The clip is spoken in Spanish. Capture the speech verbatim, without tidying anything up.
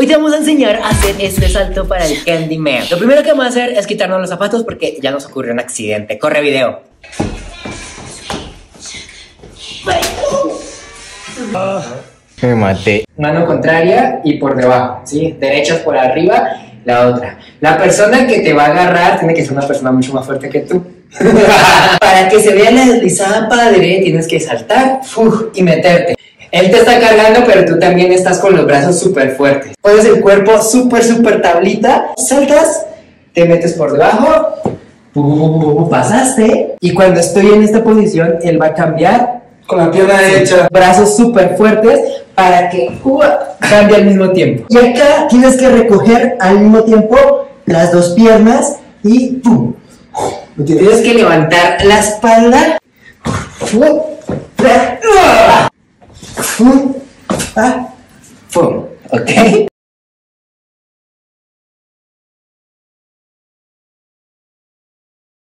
Hoy te vamos a enseñar a hacer este salto para el Candyman. Lo primero que vamos a hacer es quitarnos los zapatos porque ya nos ocurrió un accidente. Corre video. Me maté. Mano contraria y por debajo, ¿sí? Derechas por arriba, la otra. La persona que te va a agarrar tiene que ser una persona mucho más fuerte que tú. Para que se vea la deslizada padre, tienes que saltar uf, y meterte. Él te está cargando, pero tú también estás con los brazos súper fuertes. Pones el cuerpo súper, súper tablita. Saltas, te metes por debajo. Uh, pasaste. Y cuando estoy en esta posición, él va a cambiar con la pierna derecha. Brazos súper fuertes para que uh, cambie al mismo tiempo. Y acá tienes que recoger al mismo tiempo las dos piernas y ¡pum! Tienes que levantar la espalda. ¡Pum! ¿Ok?